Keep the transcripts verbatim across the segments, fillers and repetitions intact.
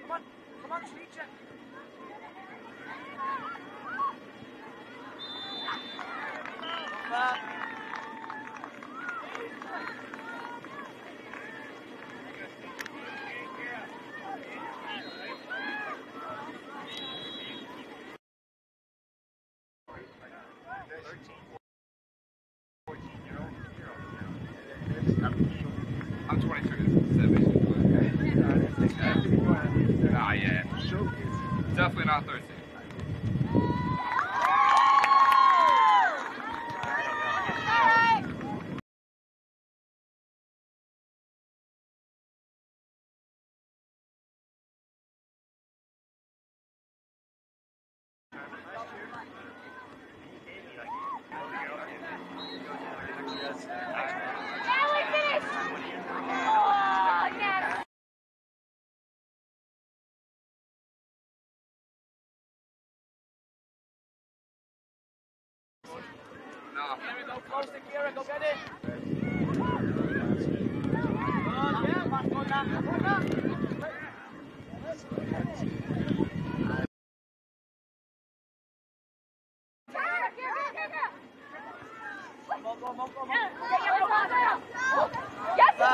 Come on, come on, reach it. Back. I'm twenty-two, so that basically. Nah, yeah. Definitely not thirteen. No. Here we go, close to Kira, go get it. Oh, yeah, back on that, back on that. Go, go, go, go, go. Yes, Back.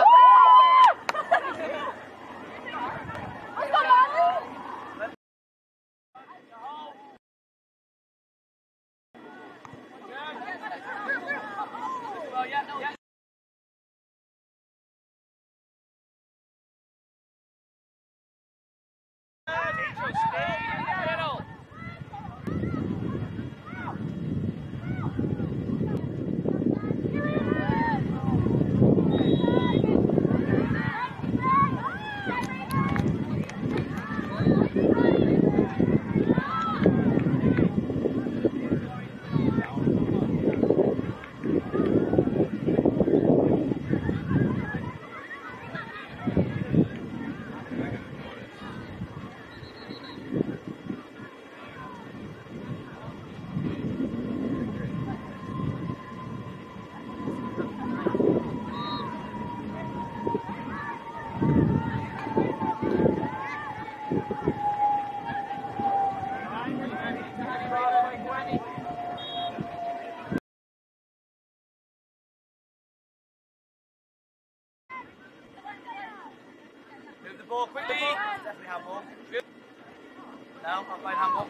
Well, yeah, no, yeah. Stay in the middle. Move the ball quickly. Definitely handball. Good. No, I'm playing handball.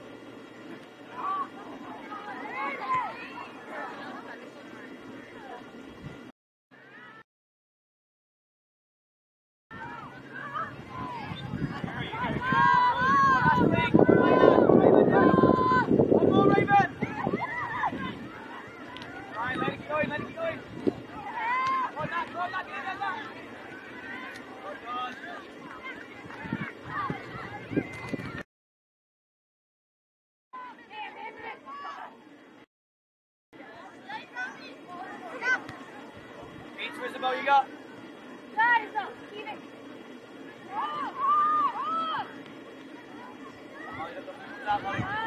One more, Raven. Right, let it go in, let it go in. Go on, that, go on, that, get that. Peter, Isabel, you got? That is up. Keep it. Oh, you look at that, Molly.